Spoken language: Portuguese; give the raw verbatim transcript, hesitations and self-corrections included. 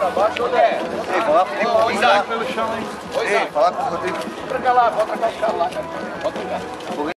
pra baixo, ou é? Ei, falar com o Rodrigo lá. Pelo chão, hein? Ei, falar com o Rodrigo. Pra cá lá, bota cá os caras lá, cara. Bota cá.